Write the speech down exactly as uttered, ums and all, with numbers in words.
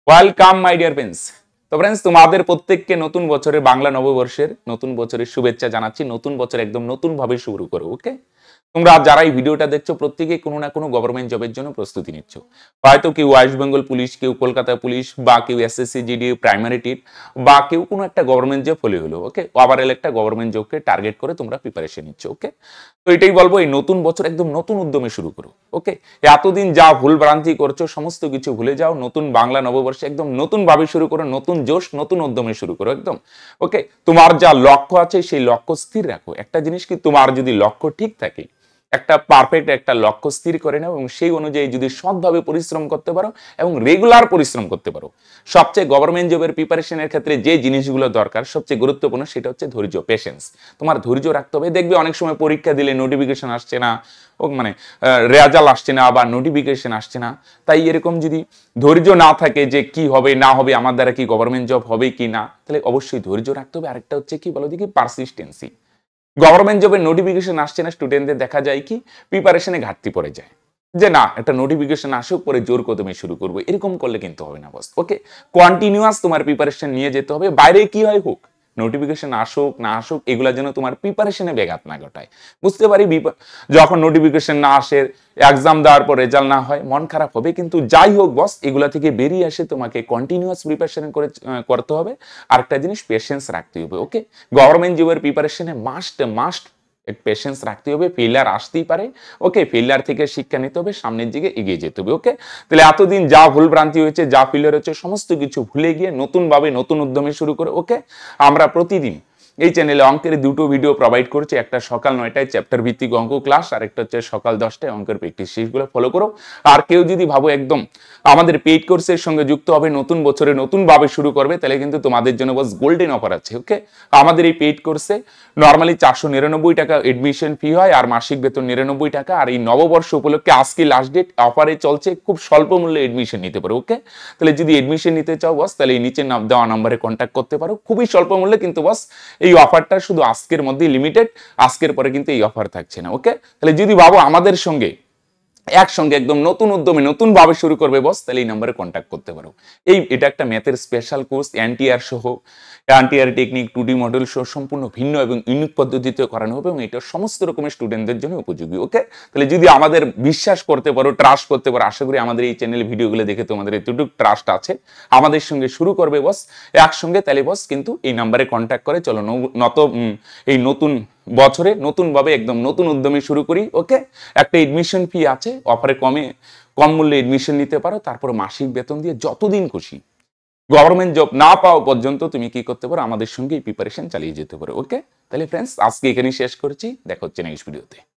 Welcome my dear friends. তো friends, তোমাদের প্রত্যেককে নতুন বছরের বাংলা নববর্ষের নতুন বছরের শুভেচ্ছা জানাচ্ছি। নতুন বছর একদম নতুন ভাবে শুরু করো। ওকে, তোমরা যারা এই ভিডিওটা দেখছো প্রত্যেকেই কোনো না কোনো গভর্নমেন্ট জবের জন্য প্রস্তুতি নিচ্ছ। হয়তো কেউ ওয়েস্ট বেঙ্গল পুলিশ, কেউ কলকাতা পুলিশ, বা কেউ এসএসসি জিডি প্রাইমারি টিট, বা কেউ কোনো একটা গভর্নমেন্ট জব হলে হলো। ওকে, ওভারঅল একটা গভর্নমেন্ট জবকে টার্গেট করে তোমরা প্রিপারেশন নিচ্ছ। ওকে, তো এটাই বলবো, এই নতুন বছর একদম নতুন উদ্যমে শুরু করো। ওকে, এতদিন যা ভুল ভ্রান্তি করছো সমস্ত কিছু ভুলে যাও। নতুন বাংলা নববর্ষে একদম নতুন ভাবে শুরু করো, নতুন জোশ নতুন উদ্যমে শুরু করো একদম। ওকে, তোমার যা লক্ষ্য আছে সেই লক্ষ্য স্থির রাখো। একটা জিনিস কি, তোমার যদি লক্ষ্য ঠিক থাকে, একটা পারফেক্ট একটা লক্ষ্য স্থির করে নাও এবং সেই অনুযায়ী যদি সৎভাবে পরিশ্রম করতে পারো এবং রেগুলার পরিশ্রম করতে পারো। সবচেয়ে গভর্নমেন্ট জবের প্রিপারেশনের ক্ষেত্রে যে জিনিসগুলো দরকার সবচেয়ে গুরুত্বপূর্ণ সেটা হচ্ছে ধৈর্য, পেশেন্স। তোমার ধৈর্য রাখতে হবে। দেখবে অনেক সময় পরীক্ষা দিলে নোটিফিকেশন আসছে না, ও মানে রেজাল্ট আসছে না বা নোটিফিকেশন আসছে না। তাই এরকম যদি ধৈর্য না থাকে যে কি হবে না হবে, আমার দ্বারা কি গভর্নমেন্ট জব হবে কি না, তাহলে অবশ্যই ধৈর্য রাখতে হবে। আরেকটা হচ্ছে কি বলো দেখি, পারসিস্টেন্সি। গভর্নমেন্ট জবের নোটিফিকেশন আসছে না, স্টুডেন্টদের দেখা যায় কি প্রিপারেশনে ঘাটতি পড়ে যায়, যে না একটা নোটিফিকেশন আসুক পরে জোর কদমে শুরু করবো, এরকম করলে কিন্তু হবে না বস। ওকে, কন্টিনিউয়াস তোমার প্রিপারেশন নিয়ে যেতে হবে। বাইরে কি হয় হোক, নোটিফিকেশন আসুক না আসুক, এগুলা যেন তোমার প্রিপারেশনে ব্যাঘাত না ঘটায়। বুঝতে পারি যখন নোটিফিকেশন না আসে, এক্সাম দেওয়ার পর রেজাল্ট না হয়, মন খারাপ হবে, কিন্তু যাই হোক বস, এগুলা থেকে বেরিয়ে আসে তোমাকে কন্টিনিউয়াস প্রিপারেশন করে করতে হবে। আরেকটা জিনিস, পেশেন্স রাখতে হবে। ওকে, গভর্নমেন্ট জবের প্রিপারেশনে মাস্ট মাস্ট পেশেন্স রাখতে হবে। ফেলিয়ার আসতেই পারে। ওকে, ফেলিয়ার থেকে শিক্ষা নিতে হবে, সামনের দিকে এগিয়ে যেতে হবে। ওকে, তাহলে এতদিন যা ভুল ভ্রান্তি হয়েছে, যা ফেলিয়ার হচ্ছে, সমস্ত কিছু ভুলে গিয়ে নতুন ভাবে নতুন উদ্যমে শুরু করে। ওকে, আমরা প্রতিদিন এই চ্যানেলে অঙ্কের দুটো ভিডিও প্রোভাইড করছি, একটা সকাল নয়টায় চ্যাপ্টার ভিত্তিক অঙ্ক ক্লাস, আর একটা হচ্ছে সকাল দশটায় অঙ্কের প্র্যাকটিস। সেইগুলো ফলো করো। আর কেউ যদি ভাবো একদম আমাদের পেইড কোর্সের সঙ্গে যুক্ত হবে, নতুন বছরে নতুন ভাবে শুরু করবে, তাহলে কিন্তু তোমাদের জন্য বস গোল্ডেন অফার আছে। ওকে, আমাদের এই পেইড কোর্সে নর্মালি চারশো নিরানব্বই টাকা এডমিশন ফি হয় আর মাসিক বেতন নিরানব্বই টাকা। আর এই নববর্ষ উপলক্ষে আজকে লাস্ট ডেট, অফারে চলছে, খুব স্বল্প মূল্যে এডমিশন নিতে পারো। ওকে, তাহলে যদি এডমিশন নিতে চাও বস, তাহলে এই নিচে নাম দেওয়া নম্বরে কন্ট্যাক্ট করতে পারো। খুবই স্বল্প মূল্যে, কিন্তু বস এই অফারটা শুধু আজকের মধ্যেই লিমিটেড, আজকের পরে কিন্তু এই অফার থাকছে না। ওকে, তাহলে যদি ভাবো আমাদের সঙ্গে একসঙ্গে একদম নতুন উদ্যমে নতুন ভাবে শুরু করবে বস, তাহলে এই নম্বরে কন্ট্যাক্ট করতে পারো। এই এটা একটা ম্যাথের স্পেশাল কোর্স, এনটিআর সহ, NTR technique, two D model সহ সম্পূর্ণ ভিন্ন এবং ইউনিক পদ্ধতিতে করানো হবে এবং এটা সমস্ত রকমের স্টুডেন্টদের জন্য উপযোগী। ওকে, তাহলে যদি আমাদের বিশ্বাস করতে পারো, ট্রাস্ট করতে পারো, আশা করি আমাদের এই চ্যানেল ভিডিওগুলো দেখে তোমাদের এতটুকু ট্রাস্ট আছে, আমাদের সঙ্গে শুরু করবে বস একসঙ্গে। তাহলে বস কিন্তু এই নাম্বারে কন্ট্যাক্ট করে চলো নত এই নতুন বছরে নতুন ভাবে একদম নতুন উদ্যমে শুরু করি। ওকে, একটা এডমিশন ফি আছে, অফারে কমে কম মূল্যে এডমিশন নিতে পারো, তারপর মাসিক বেতন দিয়ে যতদিন খুশি গভর্নমেন্ট জব না পাওয়া পর্যন্ত তুমি কি করতে পারো, আমাদের সঙ্গে প্রিপারেশন চালিয়ে যেতে পারো। ওকে, তাহলে ফ্রেন্ডস আজকে এখানেই শেষ করছি, দেখা হচ্ছে নেক্সট ভিডিওতে।